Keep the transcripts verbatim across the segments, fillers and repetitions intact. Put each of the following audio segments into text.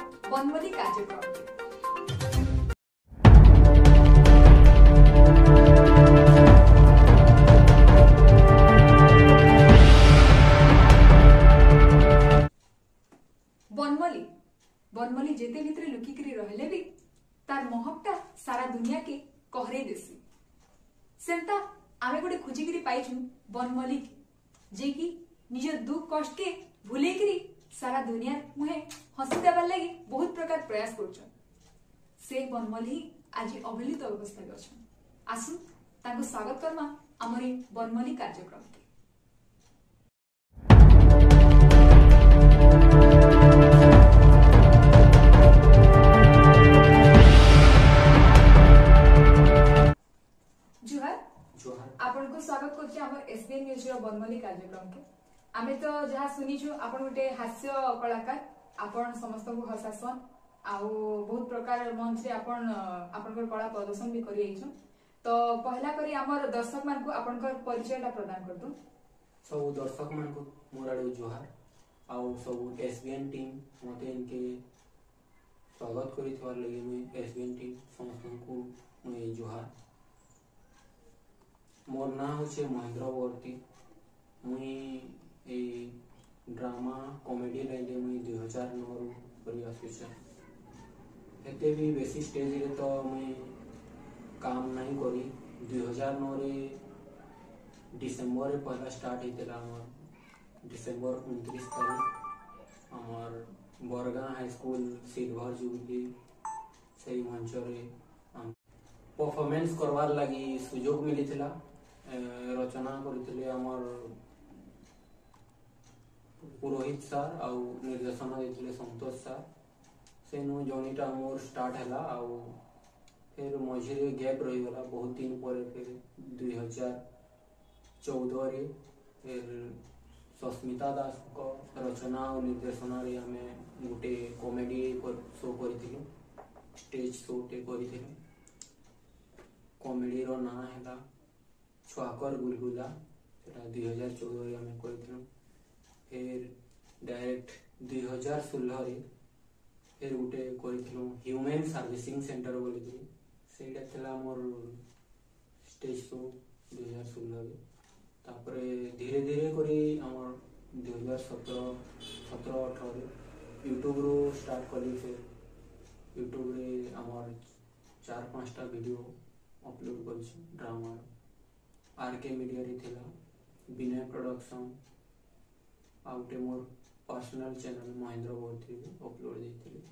बनमली कार्यक्रम बनमली बनमली जेते भितर लुकिकरी रहले भी तार महकटा सारा दुनिया के कहरे देसी सेंता आमे गोटे खोजिकरी पाइछु बनमली जे कि निज दुख कष्ट के भूलेकरी सारा दुनिया मुहे हसी देवार लगी बहुत प्रकार प्रयास करछन से बनमली आज अवहेलित अवस्था में अछन आसु ताको स्वागत करमा हमरे बनमली कार्यक्रम के आपन को स्वागत करछि हमर एसबीएन न्यूज रो बनमली कार्यक्रम के आमे तो जहा सुनिछु आपन गोटे हास्य कलाकार आपन समस्त को हसासन आउ बहुत प्रकार मंच रे आपन आपन को कला प्रदर्शन भी करि आइछु तो पहला करी हमर दर्शक मान को आपन को परिचयटा प्रदान करतु सब दर्शक मान को मोराडो जोहार आउ सब एसबीएन टीम मते इनके स्वागत करि थवार लगे मैं एसबीएन टीम समस्त को मैं जोहार मोर ना होचे महेंद्र वर्ती मुई ए ड्रामा कॉमेडी लाइन रे मुई दो हज़ार नौ रु करी आसुचे एते भी बेसी स्टेज रे तो मुई काम नहीं करी दो हज़ार नौ रे दिसंबर रे पहला स्टार्ट हेतला हमर दिसंबर उनतीस तारीख हमर बरगा हाई स्कूल सिल्वर जुबली सही मंच रे परफॉर्मेंस करवार लगी सुजोग मिली थिला रचना करथिले हमर पुरोहित सर आउ निर्देशन देथिले संतोष सर सेनु जर्नीटा मोर स्टार्ट हला आउ फिर मझिरे गैप रही गला बहुत दिन पर फिर दो हज़ार चौदह रे फिर सस्मिता दास को रचना और निर्देशन रे हमें गोटे कॉमेडी शो करथिलु स्टेज शो टे करथिलु कॉमेडी रो ना हैला छुआकर गुलगुला सेटा दो हज़ार चौदह रे हमें करथिलु फिर डायरेक्ट दो हज़ार सोलह रे फिर गोटे करथिलु ह्यूमन सर्विसिंग सेंटर बोली सेटा थला मोर स्टेज शो दो हज़ार सोलह रे तापरे धीरे धीरे करी हमर दो हज़ार सत्रह अठारह रे यूट्यूब रो स्टार्ट करी फिर यूट्यूब रे हमर चार पांचटा वीडियो अपलोड करछि ड्रामा आरके मीडिया रे थिला विनय प्रोडक्शन आउटे मोर पर्सनल चैनल महेंद्र वर्ती अपलोड देथिले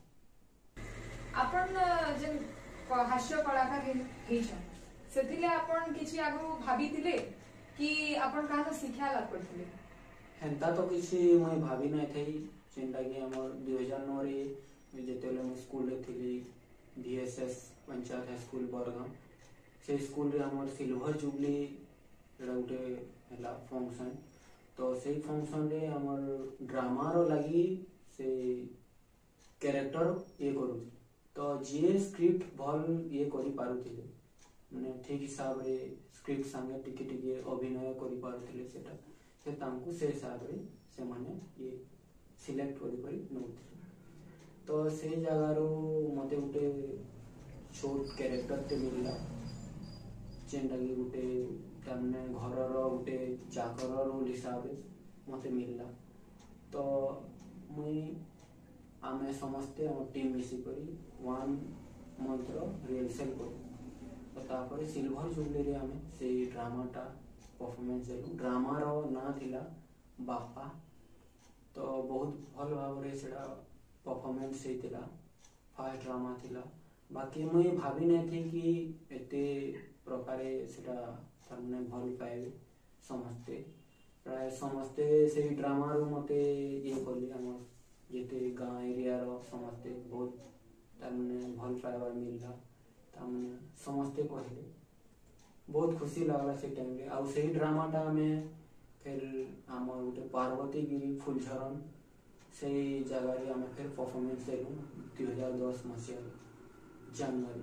आपन जे हास्य कलाकार हेछन सेथिले आपन किछि आगु भाबितिले कि आपन कानो शिक्षा लाभ करथिले हेंता तो किछि मैं भाबी नै थई जेंटा कि हमर दो हज़ार नौ रे जेतेले मैं स्कूल रे थिली बीएसएस पंचायत हाई स्कूल बरगाम से स्कूल रे हमर सिल्वर जुबली एडा उठे हला फंक्शन तो से फंक्शन रे हमर ड्रामा रो लगी से कैरेक्टर ये करू तो जे स्क्रिप्ट भल ये करि पारुथिले माने ठीक हिसाब रे स्क्रिप्ट संगे टिके टिके अभिनय करि पारुथिले सेटा से तांकु से हिसाब रे से माने ये सिलेक्ट करि करि नउथिले तो से जगह रो मते उठे छोट कैरेक्टर ते मिलला जेंटा कि गुटे तमने घर रो गुटे चाकर रोल हिसाब रे मते मिलला तो मुई आमे समस्ते हम टीम मिसी करी वन मंथ रो रिहर्सल करी तो तापर सिल्वर जुबली रे आमे से ड्रामाटा परफॉर्मेंस देलु ड्रामा रो ना थिला बापा तो बहुत भल भाव रे सेडा परफॉर्मेंस हेतिला फर्स्ट ड्रामा थिला बाकी मुई भाबी नै थी कि एते प्रकारे सेटा तमने भल पाए समस्ते प्राय समस्ते से ड्रामा रो मते ये करली हमर जेते गांव एरिया रो समस्ते बहुत तमने भल पाए मिलला तमने समस्ते कहले बहुत खुशी लागला से टाइम रे आ से ड्रामाटा में फिर हमर उटे पार्वती गिरी फुलझरन से जगह रे हमें फिर परफॉर्मेंस देलु दो हज़ार दस मसिया जनवरी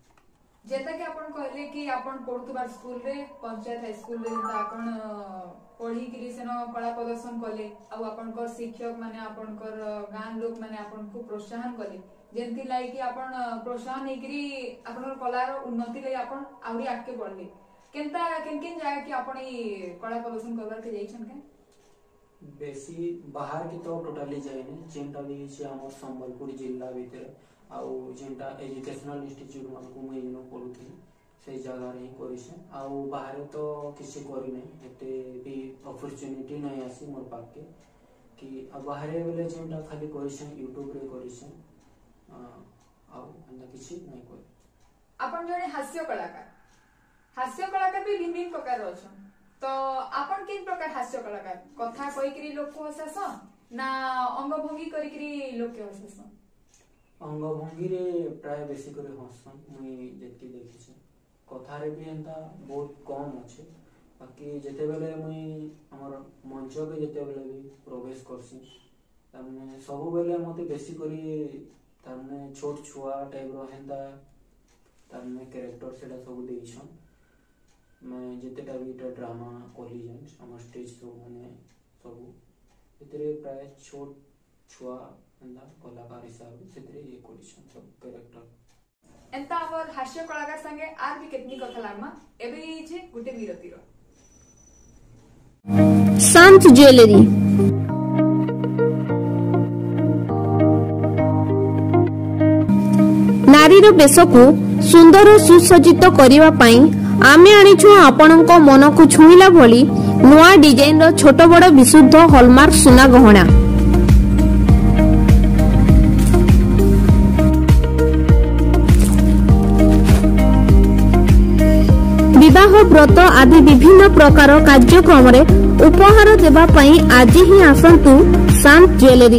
जेता कि आपण कहले कि आपण पढुतबार स्कूल रे पंचायत हाई स्कूल रे आपण पढ़ी कि सेन कला प्रदर्शन कले आपनकर शिक्षक माने आपनकर गान लोक माने आपन को प्रोत्साहन कले जेंति लाइ कि आपन प्रोत्साहन हेकरी आपनकर कलार उन्नति लई आपन आउरी आके बढ़ले केनता केन केन जाय कि आपन ई कला प्रदर्शन करबार के जाइछन के बेसी बाहर की तो टोटली जाइने जेंटा भी छै हमर संबलपुर जिला भीतर आउ जेंटा एजुकेशनल इंस्टीट्यूट मन को मैं इनो पढुथि से जगह रे करिसे आउ बाहर तो किसी करि नै एते भी अपॉर्चुनिटी नै आसी मोर पाके कि बाहर बेले जेंटा खाली करिसे यूट्यूब रे करिसे आउ अन्य किसी नै कोइ अपन जने हास्य कलाकार हास्य कलाकार भी भिन्न भिन्न प्रकार अछन तो अपन किन प्रकार हास्य कलाकार कथा कहि करी लोक को हससन ना अंग भंगी करि करी लोक के हससन अंग भंगी रे प्राय बेसी करे हसन मुई जेति देखि छै कथा रे भी एंता बहुत कम अछि बाकी जेते बेले मुई हमर मंच के जेते बेले भी प्रवेश करसी तमने सब बेले मते बेसी करी तमने छोट छुआ टाइप रो हेंता तमने कैरेक्टर सेटा सब देइछन मैं जितेटा भी ड्रामा कॉलेज हमर स्टेज शो माने सब एतरे प्राय छोट छुआ एंदा कलाकार हिसाब से ये करिसन सब कैरेक्टर एंता हमर हास्य कलाकार संगे आर भी केतनी कथा लागमा एबे जे गुटे विरतिरो शांत ज्वेलरी नारीर बेश को सुंदर और सुसज्जित करिवा पाई आमे आनिछु आपणक मन को छुईला भली नुआ डिजाइन रो छोट बड़ विशुद्ध हॉलमार्क सुना गहना विवाह व्रत आदि विभिन्न प्रकार कार्यक्रम रे उपहार देबा पई आज ही आसंतु शांत ज्वेलरी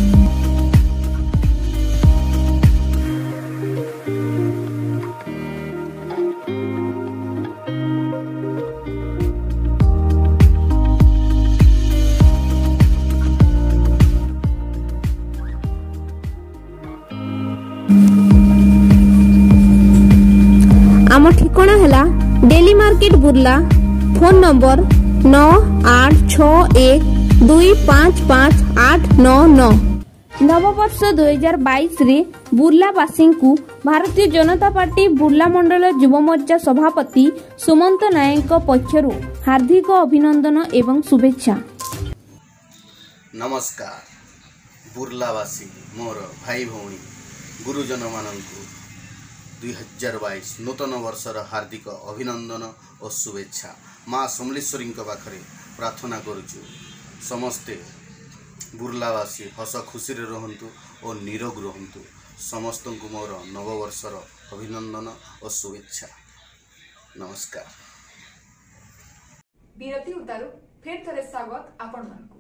आम ठिकाना हैला daily market Burla phone number नौ आठ छ एक दुई पाँच पाँच आठ नौ नौ नववर्ष दुई हजार बाईस रे बुर्लावासी को भारतीय जनता पार्टी बुर्ला मंडल युव मोर्चा सभापति सुमंत नायक पक्षरु हार्दिक अभिनंदन एवं शुभेच्छा। नमस्कार बुर्लावासी मोर भाई भौणी गुरुजन माननकु दुई हजार बाईस नूतन वर्षर हार्दिक अभिनंदन और शुभेच्छा। माँ समलेश्वरी पाखरे प्रार्थना करुचु समस्ते बुर्लावासी हस खुशी रहंतु और निरोग रहंतु समस्त को मोर नववर्षर अभिनंदन और शुभेच्छा। नमस्कार। विरति उतारू फिर थरे स्वागत आपण मानकु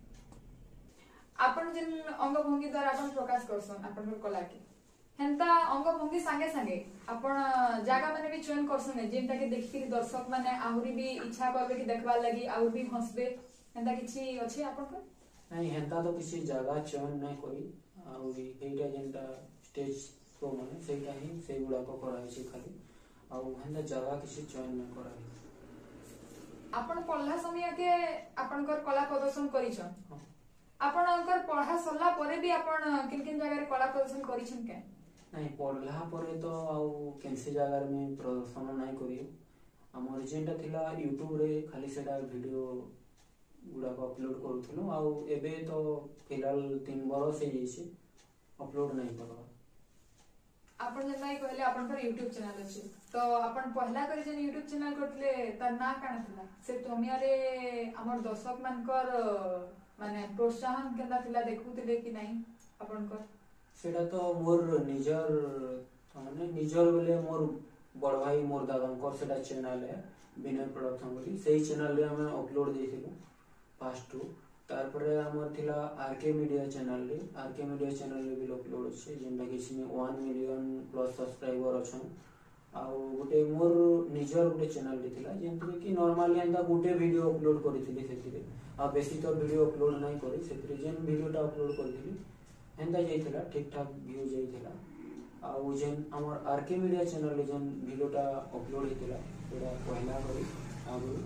आपण जन अंग भंगी द्वारा आपण प्रकाश करसन आपण कला के हेंता अंग भंगी संगे संगे आपण जागा माने भी चयन करसन जेंटा के देखि दर्शक माने आहुरी भी इच्छा करबे कि देखबा लागि आहुरी भी हंसबे हेंता किछि अछि आपण को नहीं हेंता तो किसी जगह चयन नहीं करी आउरी एटा जेंटा स्टेज शो माने सेटा ही से गुडा को कराई छी खाली आ हेंता जगह किसी चयन नहीं कराई। आपण पढ़ला समय के आपनकर कला प्रदर्शन करिछन आपनकर पढ़ा सरला परे भी आपण किन किन जगह रे कला प्रदर्शन करिछन के नहीं पढ़ला परे तो आउ केनसे जगह में प्रदर्शन नहीं करी हमर जेंटा थिला YouTube रे खाली सेटा वीडियो गुडा को अपलोड करूथलो आउ एबे तो फिलहाल तीन बरस हे जेसी अपलोड नहीं करबा। आपण जलाई कहले आपण पर YouTube चैनल अछि तो आपण पहला करे जे YouTube चैनल करथले त ना काना थिला से तोमिया रे हमर दर्शक मानकर माने प्रोत्साहन केना थिला देखुथिले कि नहीं आपनकर सेटा तो मोर निजर माने निजर बेले मोर बड़ भाई मोर दादांकर सेटा चैनल है विनय प्रोडक्शन बोली सेही चैनल रे हम अपलोड देथिलु फास्ट टू तार पर हमर थिला आरके मीडिया चैनल रे आरके मीडिया चैनल रे भी अपलोड छै जेंटा कि सिने वन मिलियन प्लस सब्सक्राइबर अछन आ गोटे मोर निजर गोटे चैनल रे थिला जेंति कि नॉर्मली एंदा गोटे वीडियो अपलोड करिथिली सेतिरे आ बेसी तो वीडियो अपलोड नहीं करी सेतिरे जेन वीडियोटा अपलोड करथिली एंदा जाइथिला ठीक ठाक व्यू जाइथिला आ जेन हमर आरके मीडिया चैनल रे जेन वीडियोटा अपलोड हेतिला ओरा पहला करी आ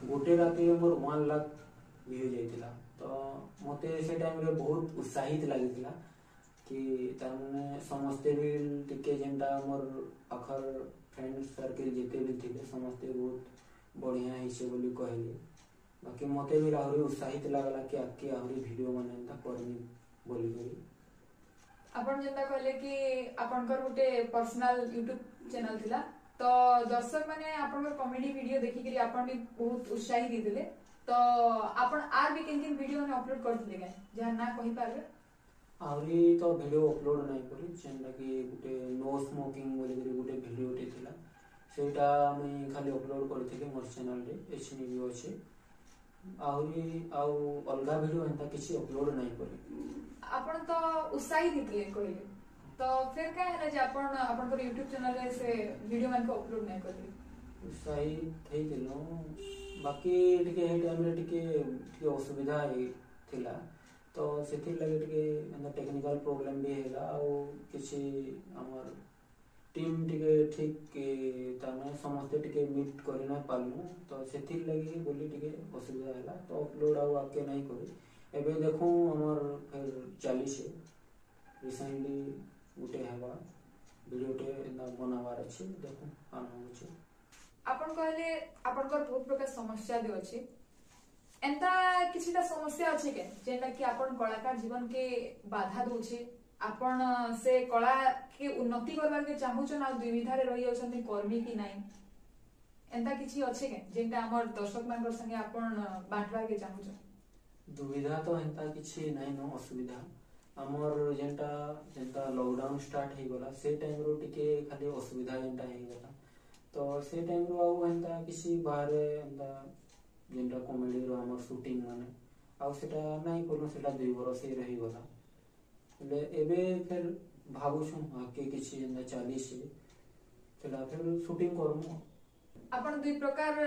गोटे राति मोर वन लाख व्यू जाइतिला तो मते से टाइम रे बहुत उत्साहित लागितिला कि तारमाने समस्ते भी टिके जेंटा मोर अखर फ्रेंड सर्किल जेते भी थिले समस्ते बहुत बढ़िया हिसे बोली कहले बाकी मते भी आहुरी उत्साहित लागला कि आके आहुरी वीडियो माने एंता करनी बोली करी आपण जेंता कहले कि आपनकर गुटे पर्सनल यूट्यूब चैनल थिला तो दर्शक माने आपनकर कॉमेडी वीडियो देखि कि आपन भी बहुत उत्साहित दिले तो आपन आर भी किन किन वीडियो ने अपलोड करथिले गाय जहां ना कहि पाबे आहुरी तो वीडियो अपलोड नाही करी जेंटा कि गुटे नो स्मोकिंग बोली करी गुटे वीडियो टे थिला सेटा मैं खाली अपलोड करथिले मोर चैनल रे एचनी व्यू अछि आहुरी आउ अलगा वीडियो एंता किछि अपलोड नाही करी आपण तो उत्साहित दिले कहले तो फिर का है जे आपण आपनकर YouTube चैनल रे से वीडियो मन को अपलोड नहीं करली उत्साहित थई दिलो बाकी टिके हे टाइम रे टिके टिके असुविधा थिला तो सेथि लगे टिके एंदा टेक्निकल प्रॉब्लम भी हैला और किछि हमर टीम टिके ठीक के तामे समस्त टिके मीट करि ना पालनु तो सेथि लगे बोली टिके असुविधा हैला तो अपलोड आउ आके नहीं करी एबे देखो हमर फिर चालीस रिसेंटली गुटे हेबा वीडियो टे एंदा बनावार अछि देखो आना होछि आपण कहले आपनकर बहुत प्रकार समस्या दे अछि एंता किछिटा समस्या अछि के जेना कि आपण कलाकार जीवन के बाधा दोछि आपण से कला के उन्नति करबा के चाहू छ ना दुविधा रे रहि अछन कर्मी की नाही एंता किछि अछि के जेंटा हमर दर्शक मानकर संगे आपण बांटवा के चाहू छ दुविधा तो एंता किछि नाही न असुविधा हमर जेंटा जेंता लॉकडाउन स्टार्ट हे गला से टाइम रो टिके खाली असुविधा जेंटा हे गला तो से टाइम रो आउ एंता किछि बाहर एंता जेंटा कॉमेडी रो हमर शूटिंग माने आउ सेटा नाही कोनो सेटा दुई बरस ही रही गला ले एबे फिर भाबु छु आके किछि एंता चालीस सेटा फिर शूटिंग करमु आपण दुई प्रकार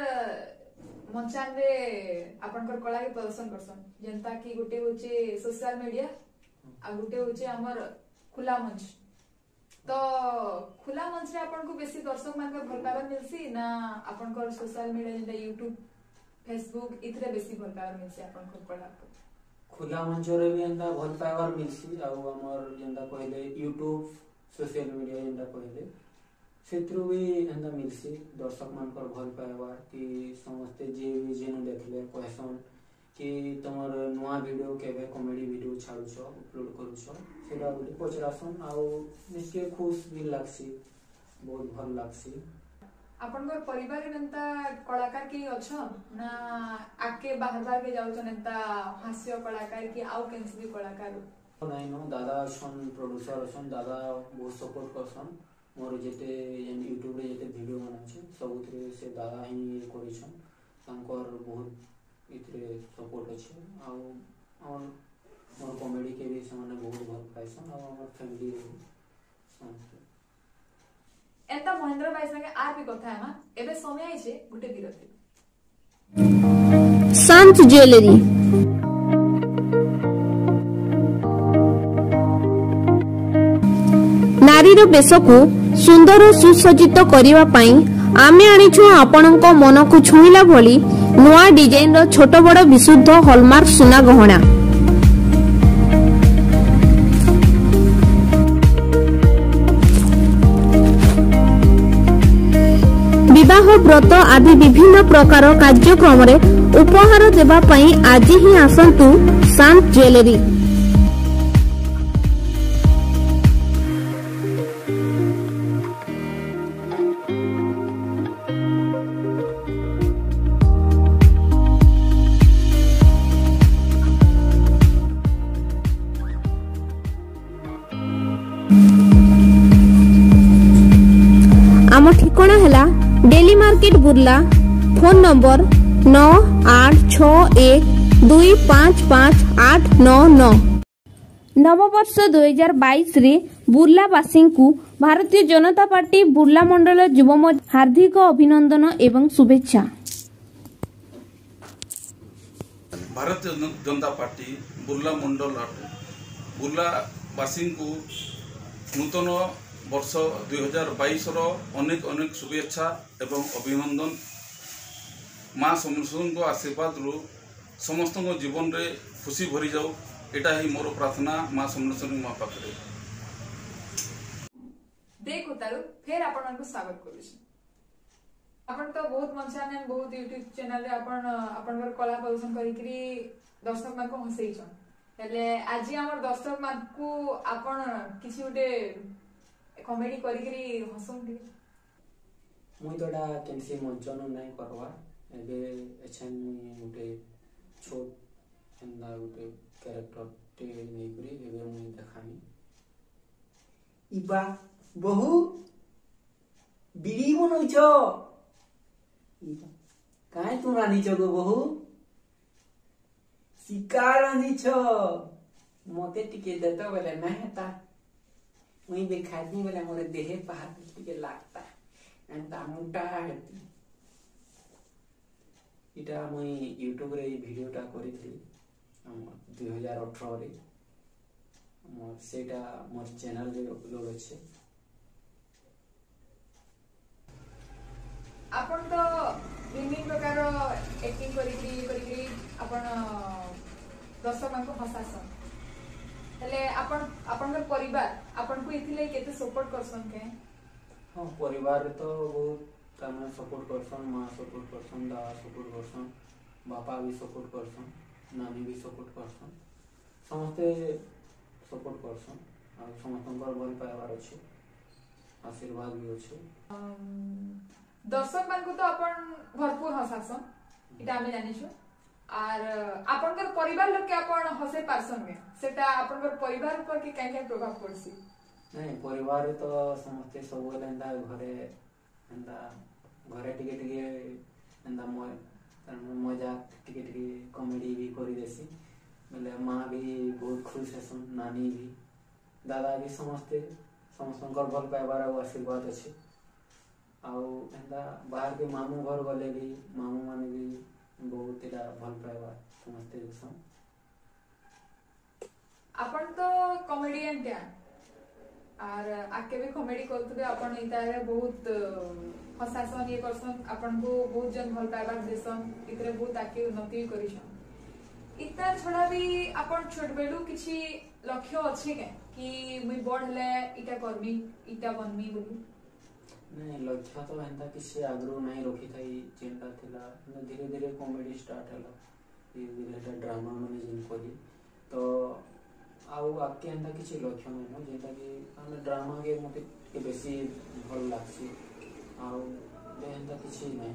मंचान रे आपनकर कला के प्रदर्शन करसन जनता की गुटे होचे सोशल मीडिया आ गुटे होचे हमर खुला मंच तो खुला मंच रे आपन को बेसी दर्शक मान के भल पावर मिलसी ना आपनकर सोशल मीडिया जेंता यूट्यूब फेसबुक इथरे बेसी भल पावर मिलसी आपनकर कला खुला मंच रे भी एंता भल पावर मिलसी आ हमर जेंता कहले यूट्यूब सोशल मीडिया जेंता कहले सेत्रु भी एंदा मिलसी दर्शक मानकर भल पाइबार कि समस्ते जे भी जेन देखले कहसन कि तमर नुआ वीडियो केबे कॉमेडी वीडियो छाड़ू छ अपलोड करू छ सेटा बोली पचरासन आ निश्चय खुश भी लागसी बहुत भल लागसी आपनकर परिवार एंता कलाकार के छ ना आके बाहर बाहर के जाउ छ एंता हास्य कलाकार की आउ केनसी भी कलाकार नाही नो दादा सन प्रोड्यूसर सन दादा बहुत सपोर्ट करसन मोर जेते यूट्यूब रे जेते वीडियो बना छै सबुतरे से दादा ही करि छन तांकर बहुत इतरे सपोर्ट अछि आ और मोर कॉमेडी के भी सामने बहुत भल पाइसन और हमर फैमिली एंता महेंद्र भाई संगे आर भी कथा है ना एबे समय आइ छै गुटे विरति शांत ज्वेलरी नारीर बेशकू सुंदर और सुसज्जित करिवा पाई आमे आनिछु आपणक मन को छुईला भली नुआ डिजाइन रो छोट बड़ विशुद्ध हॉलमार्क सुना गहना विवाह व्रत आदि विभिन्न प्रकार कार्यक्रम रे उपहार देबा पाई आज ही आसंतु शांत ज्वेलरी आम ठिकाना है daily market Burla phone number नौ आठ छ एक दुई पाँच पाँच आठ नौ नौ नववर्ष दुई हजार बाईस रे बुर्लावासी को भारतीय जनता पार्टी बुर्ला मंडल युवम हार्दिक अभिनंदन एवं शुभेच्छा। भारतीय जनता पार्टी बुर्ला मंडल बुर्लावासी को नूतन वर्ष दुई हजार बाईस रो अनेक अनेक शुभेच्छा एवं अभिनंदन माँ समलेश्वरी आशीर्वाद रु समस्त जीवन रे खुशी भरी जाऊ एटा ही मोर प्रार्थना माँ समलेश्वरी माँ पाखरे। देखो तारु फिर आपण को स्वागत करू छी। आपण तो बहुत मन चैनल बहुत यूट्यूब चैनल रे आपण आपण कला प्रदर्शन करिकरी दर्शक मान को हसई छन हेले आज हमर दर्शक मान को आपण किछि उटे कॉमेडी करिकरी हसम दे मुई तोडा केनसी मंचन नै करवा एबे एछन उटे छोट एंदा उटे कैरेक्टर टे नै करी एबे मुई देखामी इबा बहु बिड़ी बनौछो इबा काहे तू रानी चगो बहु शिकार रानी छो मोते टिके देतो बेले ना हेता मुई देखादी बेले मोरे देहे पहाड़ टिके लागता एंता मोटा हेती इटा मुई यूट्यूब रे वीडियोटा करिथि हम दो हज़ार अठारह रे मोर सेटा मोर चैनल रे अपलोड अछि। आपण तो विभिन्न प्रकार एक्टिंग करिकरी करिकरी आपण दर्शक मान को हसासन हेले आपण आपण के परिवार आपण को इथिले केते सपोर्ट करसन के हां परिवार तो बहुत तमे सपोर्ट करसन मां सपोर्ट करसन दादा सपोर्ट करसन बापा भी सपोर्ट करसन नानी भी सपोर्ट करसन समस्ते सपोर्ट करसन आ समस्तनकर भल पाइबार अछि आशीर्वाद भी अछि। दर्शक मान को तो अपन भरपूर हसासन इटा हमें जानि छु आर आपनकर परिवार लोग के अपन हसे पारसन में सेटा आपनकर परिवार ऊपर के काहे प्रभाव पड़सी नहीं परिवार तो समस्ते सब लेंदा घरे एंदा घरे टिके टिके एंदा म मजाक टिके टिके कॉमेडी भी करी देसी बोले मां भी बहुत खुश हसन नानी भी दादा भी समस्ते समस्तनकर भल पाइबार आशीर्वाद अछि आउ एंदा बाहर के मामू घर गले भी मामू माने भी बहुत इला भल पाइबा समझते देसन। आपण तो कॉमेडियन त्या आर आके भी कॉमेडी करथबे आपण इतारे बहुत हसासन ये करसन आपण को बहुत जन भल पाइबा देसन इतरे बहुत आके उन्नति करिसन इता छोड़ा भी आपण छोट बेलू किछि लक्ष्य अछि के कि मुई बढ़ले इटा करमी इटा बनमी बोली नहीं लक्ष्य तो एंता किसी आग्रह नहीं रखी थी चिंता थिला धीरे धीरे कॉमेडी स्टार्ट हला धीरे धीरे ड्रामा माने जिन करी तो आउ आके एंता किसी लक्ष्य नहीं जेता कि हम ड्रामा के मते के बेसी भल लागसी आउ एंता किसी नहीं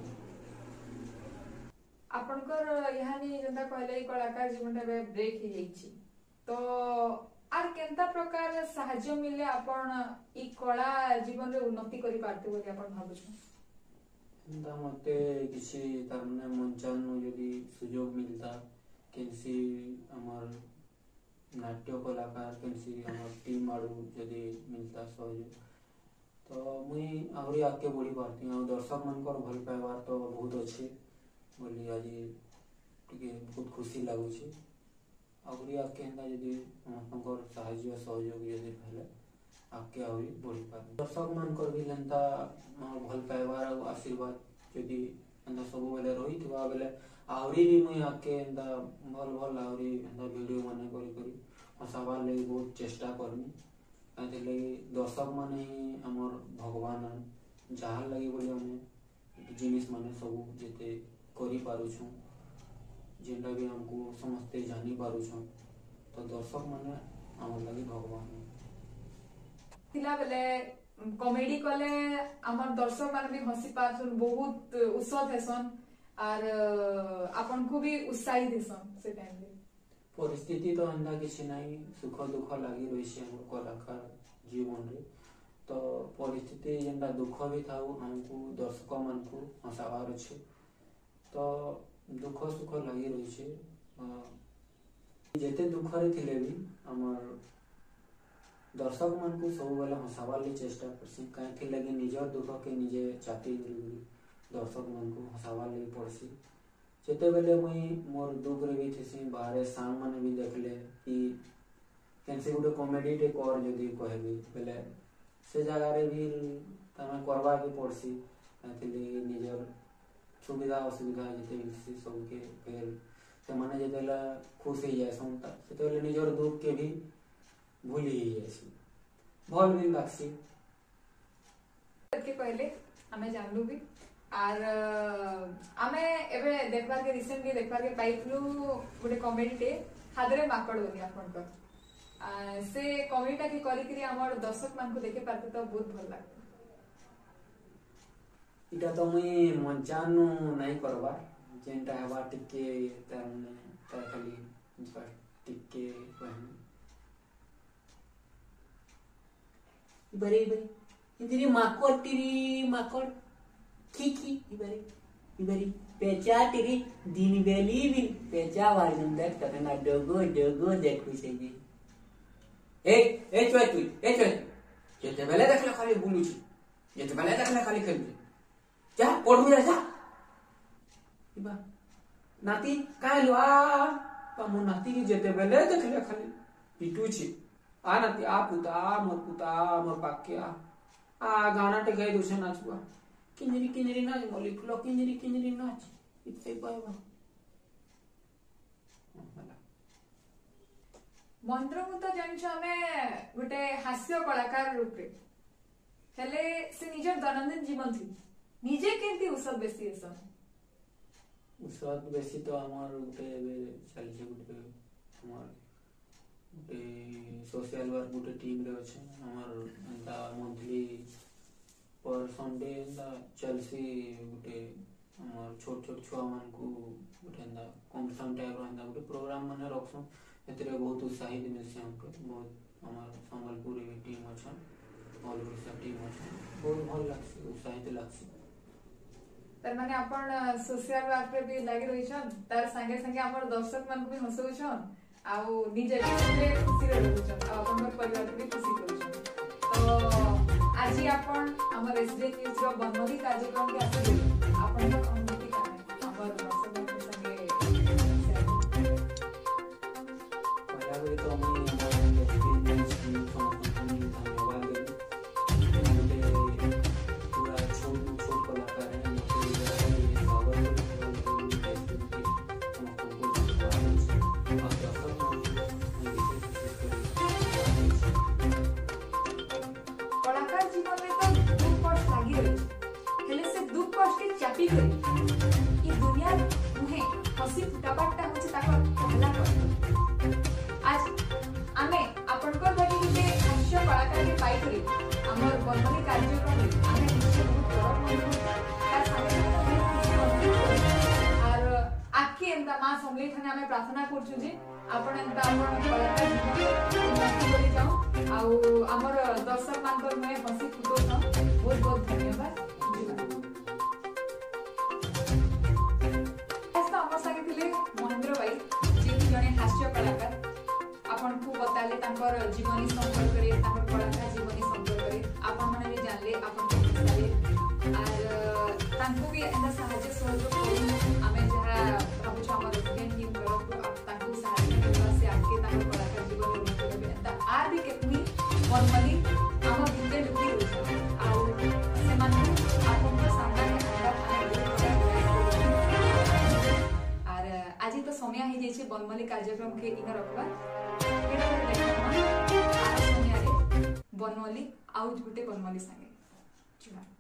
आपनकर यहानी जंदा कहले कलाकार जीवन रे ब्रेक ही जाईची तो आर केंता प्रकार सहाय्य मिले आपण ई कला जीवन रे उन्नति करि पारते बोली आपण भाबुछु एंता मते किसी तरने मंचन यदि सुयोग मिलता केनसी हमर नाट्य कलाकार केनसी हमर टीम आडू यदि मिलता सहयोग तो मुई आहुरी आके बढ़ी पारती आ दर्शक मनकर भल पाइबार तो बहुत अच्छे बोली आज टिके बहुत खुशी लागुछि आहुरी आके एंता यदि समस्तनकर सहाय्य सहयोग यदि भेले आके आहुरी बढ़ी पार दर्शक मनकर भी एंता भल पाइबार आशीर्वाद यदि एंता सब बेले रही थिबा बेले आहुरी भी मुई आके एंता भल भल आहुरी एंता वीडियो माने करी करी हसाबार लागि बहुत चेष्टा करमी काहे लागि दर्शक माने हमर भगवान जहां लागि बोली हमें जिनिस माने सब जेते करी पारू छु जेंटा भी हमको समझते जानी पारू छु तो दर्शक माने हमर लागि भगवान थिला बेले कॉमेडी कले हमर दर्शक मान भी हंसी पाछन बहुत उत्साह हेसन आर आपन को भी उत्साहित हेसन से टाइम रे परिस्थिति तो अंदा किसी नहीं सुख दुख लगी रही हमर कलाकार जीवन रे तो परिस्थिति जेंटा दुख भी थाउ हमको दर्शक मान को हंसाबार अछि तो दुख सुख लगी रही छे जेते दुख रे थिले भी हमर दर्शक मान को सब बेला हंसाबार ले चेष्टा करसी काहे थि लगी निजर दुख के निजे चाटी दर्शक मान को हंसाबार ले पड़सी जेते बेले मुई मोर दुख रे भी थिसी बाहर सांग माने भी देखले कि केनसे गुटे कॉमेडी टे कर जदी कहबी बेले से जगह रे भी तमे करबा के पड़सी काहे निजर सुविधा असुविधा जिते मिलसी सबके फिर से माने जेतेला खुश ही जाएसन त सेतेले निजर दुख के भी भूल ही जाएसी भल भी लागसी के कहले हमें जानलु भी आर आमे एबे देखबार के रिसेंटली देखबार के पाइलु गोटे कॉमेडी टे हादरे माकड़ होनी आपनकर से कॉमेडीटा के करी करी हमर दर्शक मान को देखे पाते तो बहुत भल लागत इटा तो मुई मंचानु नहीं करबा जेंटा हवा टिके तरने तर खाली टिके कहन इबरे इबरे इंदिरी माकोड़ टिरी माकोड़ खीखी इबरे इबरे पेचा टिरी दिन बेली भी पेचा वाली नंदर करना डगो डगो देखु से जी ए ए चोय तू ए चोय जेते बेले देखले खाली बुलुची जेते बेले देखले खाली खेलबे जा पढ़ू जा इबा नाती काय लो आ पा मो नाती की जेते बेले देखले खाली पिटुची आ नाती आ पुता मोर पुता मोर पाके आ आ गाना टे गए दूसरे नाचुआ किंजरी किंजरी नाच मोली फुलो किंजरी किंजरी नाच इतसे पाएबा मंत्र मु तो जानिछ हमें गोटे हास्य कलाकार रूप रे हेले से निजर दैनंदिन जीवन थी निजे केंती उसद बेसी एसन उसद बेसी तो हमर गोटे चल जे गोटे हमर गोटे सोशल वर्क गोटे टीम रे अछि हमर अंदा मंथली पर संडे अंदा चलसी गोटे हमर छोट छोट छुआ मान को गोटे अंदा कॉम्पिटिशन टाइप अंदा गोटे प्रोग्राम माने रखसु एतरे बहुत उत्साहित मिलसे हमको बहुत हमर संबलपुर में टीम अछि ऑल ओडिशा टीम अछि बहुत भल लागसी उत्साहित लागसी तर माने अपन सोशल वर्क पे भी लागि रही छन तार संगे संगे हमर दर्शक मान को भी हंसौ छन आउ निजे भी खुशी रहउ छन आ अपन परिवार के भी खुशी करू छन तो आज अपन हमर एसडी न्यूज रो बनमोदी कार्यक्रम के आसे अपन अनुभूति का हमर दर्शक मान के संगे पहला बेर तो हम एक्सपीरियंस की समझनी धन्यवाद देते पूरा छोट छोट कलाकार है कलाकार जीवन में तो दुख कष्ट लागी रही हेले से दुख कष्ट के चापी करे ई दुनिया मुहे हसी फुटाबाटा होची ताकर पहला कष्ट आज आमे आपनकर भागी गुटे हास्य कलाकार के पाई करी हमर बनमोदी कार्यक्रम में आमे निश्चय बहुत गौरव मानू तार सामने और आके एंदा मां समले थाने आमे प्रार्थना करछु जे आपण एंदा आपण कलाकार जीवन उन्नति करी जाऊ आउ हमर दर्शक मानकर में हसी फुटो न बहुत बहुत धन्यवाद ऐसा हमर संगे थिले महेंद्र भाई जे जने हास्य कलाकार आपन को बताले तांकर जीवनी संपर्क करे तांकर कलाकार जीवनी संपर्क करे आपन माने भी जानले आपन को बताले और तांको भी एंदा सहायता सहयोग करू आमे जहा भाबु छ हमर स्टूडेंट टीम तरफ तांको सहायता करबा से आके तांकर कलाकार जीवन उन्नति करबे एंदा आर भी केतनी बनमोदी हमर भितर लुकी रहै आ से मान आपन को सामने और आज तो समय ही जाइए बनमोदी कार्यक्रम के इन रखवा बनमोदी आउट गुटे बनमोदी संगे।